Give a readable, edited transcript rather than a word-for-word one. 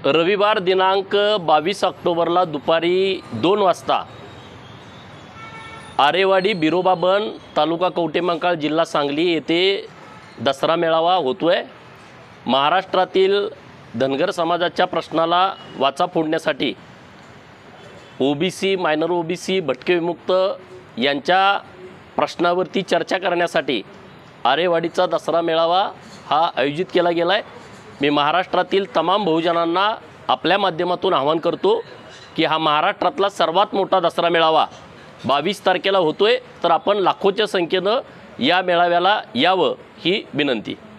रविवार दिनांक 22 ऑक्टोबरला दुपारी 2 वाजता आरेवाडी बिरोबाबन तालुका कवठेमहांकाळ जिल्हा सांगली येथे दसरा मेळावा होतोय। महाराष्ट्रातील धनगर समाजाच्या प्रश्नाला वाचा फोडण्यासाठी ओबीसी, मायनर ओबीसी, भटके विमुक्त यांच्या प्रश्नावरती चर्चा करण्यासाठी आरेवाडीचा दसरा मेळावा हा आयोजित केला गेला आहे। मी महाराष्ट्रातील तमाम बहुजनांना आपल्या माध्यमातून आवाहन करतो की हा महाराष्ट्रातला सर्वात मोठा दसरा मेळावा 22 तारखेला होतोय, तर आपण लाखोच्या संख्येनं या मेळाव्याला यावं ही विनंती।